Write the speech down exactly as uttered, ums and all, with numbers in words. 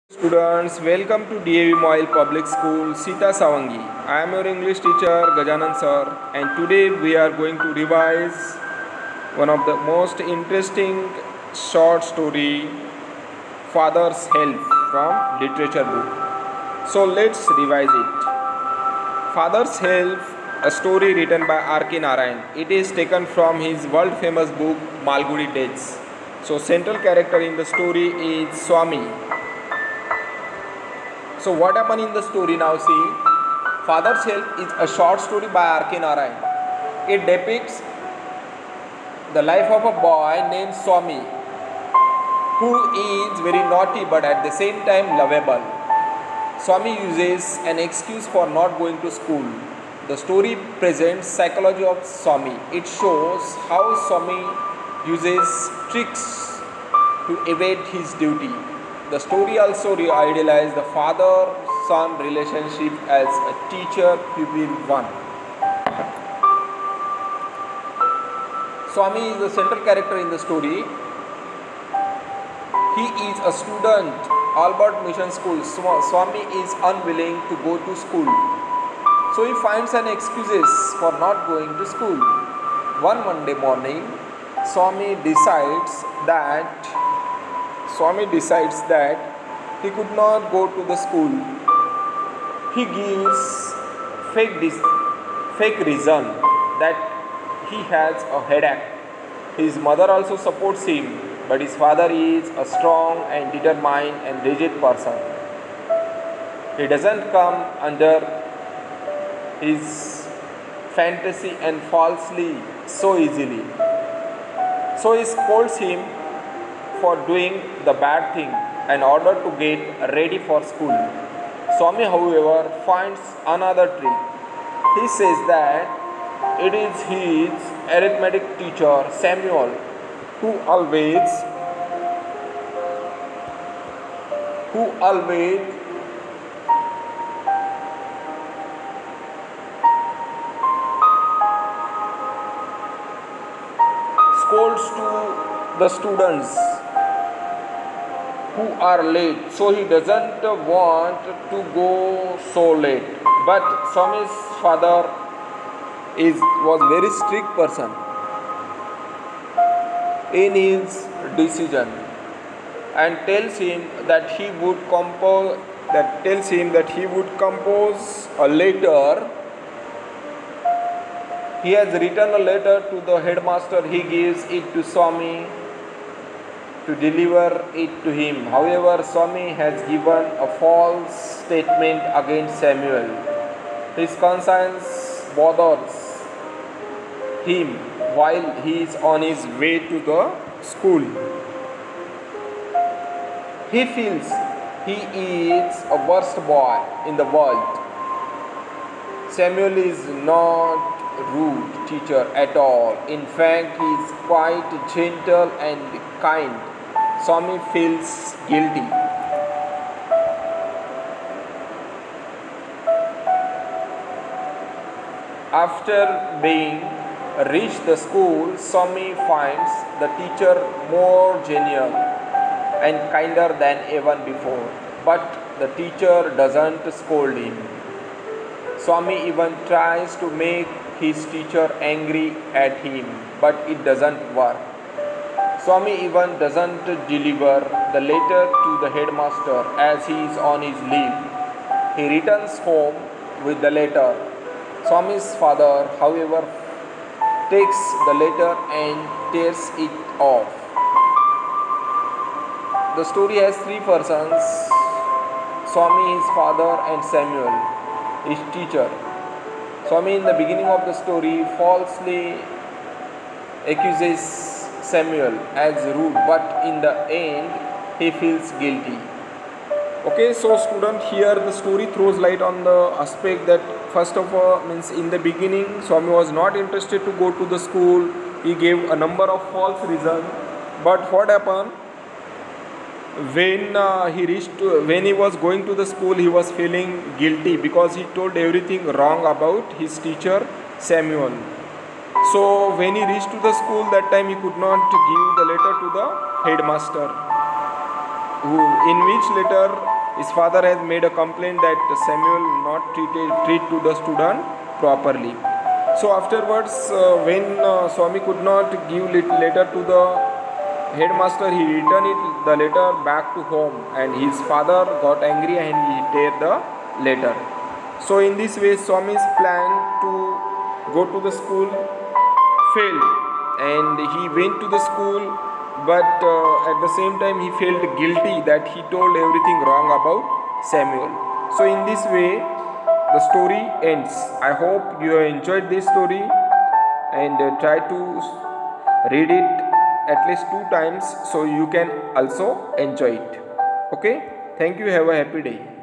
Students, welcome to D A V Moil Public School, Sita Savangi. I am your English teacher, Gajanan sir, and today we are going to revise one of the most interesting short story, Father's Help from literature book. So let's revise it. Father's Help, a story written by R K Narayan. It is taken from his world famous book Malgudi Days. So central character in the story is Swami. So what happened in the story now? See, Father's Help is a short story by R K Narayan. It depicts the life of a boy named Swami, who is very naughty but at the same time lovable. Swami uses an excuse for not going to school. The story presents psychology of Swami. It shows how Swami uses tricks to evade his duty. The story also idealizes the father-son relationship as a teacher-pupil one. Swami is the central character in the story. He is a student, Albert Mission School. Swami is unwilling to go to school, so he finds an excuses for not going to school. One Monday morning, Swami decides that Swami decides that he could not go to the school. He gives fake fake reason that he has a headache. His mother also supports him, but his father is a strong and determined and rigid person. He doesn't come under his fantasy and falsely so easily. So he scolds him for doing the bad thing in order to get ready for school. Swami, however, finds another trick. He says that it is his arithmetic teacher Samuel who always who always scolds to the students who are late, so he doesn't want to go so late. But Swami's father is was very strict person in his decision and tells him that he would compose that tells him that he would compose a letter. He has written a letter to the headmaster. He gives it to Swami to deliver it to him. However, Swami has given a false statement against Samuel. His conscience bothers him while he is on his way to the school. He feels he is a worst boy in the world. Samuel is not rude teacher at all. In fact, he is quite gentle and kind. Swami feels guilty. After being reached the school, Swami finds the teacher more genial and kinder than even before. But the teacher doesn't scold him. Swami even tries to make his teacher angry at him, but it doesn't work. Swami even doesn't deliver the letter to the headmaster as he is on his leave. He returns home with the letter. Swami's father, however, takes the letter and tears it off. The story has three persons: Swami, his father, and Samuel, his teacher. Swami in the beginning of the story falsely accuses Samuel as rude, but in the end he feels guilty. Okay, so student, here the story throws light on the aspect that first of all means in the beginning Swami was not interested to go to the school. He gave a number of false reasons, but what happened when uh, he reached to, when he was going to the school, he was feeling guilty because he told everything wrong about his teacher Samuel. So when he reached to the school, that time he could not give the letter to the headmaster. who, in which letter his father has made a complaint that Samuel not treated treat to the student properly. So afterwards, uh, when uh, Swami could not give letter to the headmaster, he returned it the letter back to home, and his father got angry and he tear the letter. So in this way, Swami's plan to go to the school failed, and he went to the school, but uh, at the same time he felt guilty that he told everything wrong about Samuel. So in this way the story ends. I hope you have enjoyed this story, and uh, try to read it at least two times so you can also enjoy it. Okay, thank you. Have a happy day.